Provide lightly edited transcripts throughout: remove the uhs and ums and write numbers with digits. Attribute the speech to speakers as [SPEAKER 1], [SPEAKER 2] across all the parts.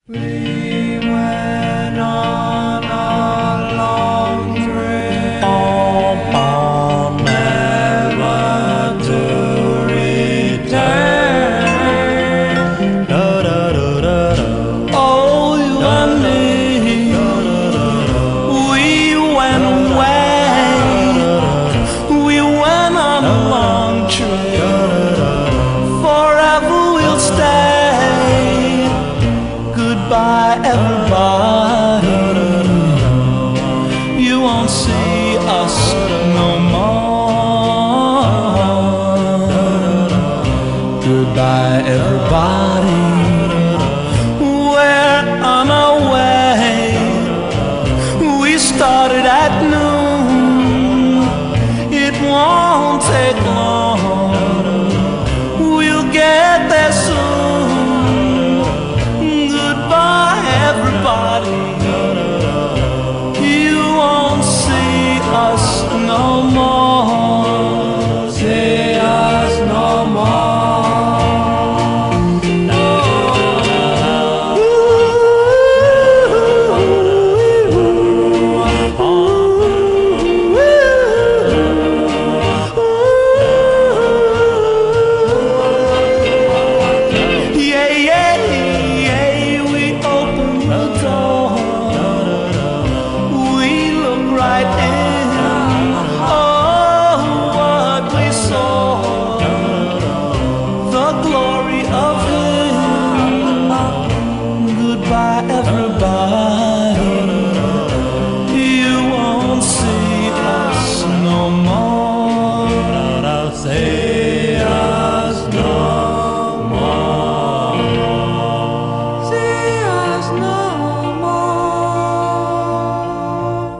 [SPEAKER 1] We went on a long trip, never to return. Oh, you and me, we went away. We went on a long trip, forever we'll stay. Goodbye, everybody. You won't see us no more. Goodbye, everybody. We're on our way. We started at noon. It won't take long. We'll get there soon. Everybody, you won't see us no more. See us no everybody, you won't see us no more. See us no more. See us no more.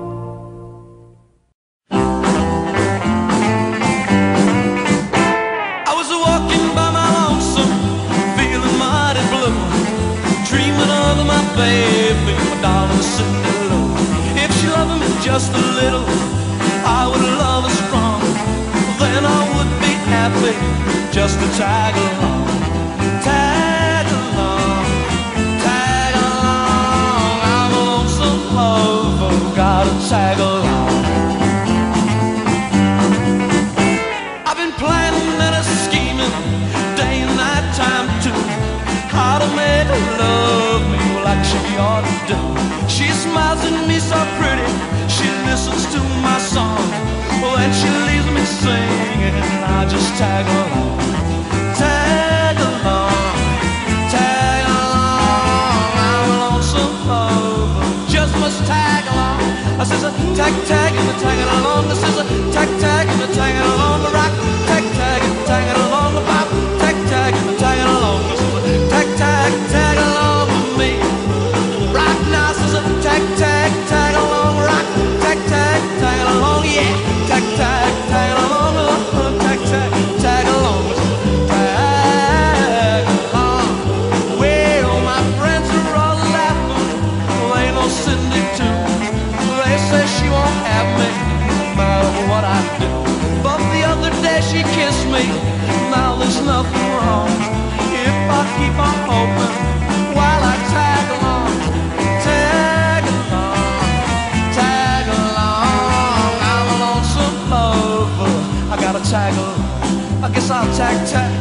[SPEAKER 1] I was walking by my lonesome, feeling mighty blue, dreaming of my baby, my darling Cindy Lou. If she loved me just a little, I would love her strong. Then I would be happy just to tag along. Tag along, tag along. I'm a lonesome lover, gotta tag along. I've been planning and scheming day and night time too, how to make her love me like she ought to do. She smiles at me so pretty, she listens to my song. When she leaves me singing, I just tag along. Tag along, tag along. I'm a lonesome lover, just must tag along. I says a tag tag and a tagging along. I says a tag tag and a tagging along the rock. Tag tag and a tagging along the pop. Tag tag and a tagging along. I says a tag tag tag along with me. Rock now says a tag tag tag along rock. Tag tag tag along, yeah. Tag tag tag along, tag tag tag along. Tag along. Well, my friends are all laughing. Well, ain't no Cindy too. They say she won't have me no matter what I do. But the other day she kissed me. Now there's nothing wrong if I keep on hoping while I tag along. Tag along, tag along. I'm a lonesome lover, I gotta tag along. I guess I'll tag tag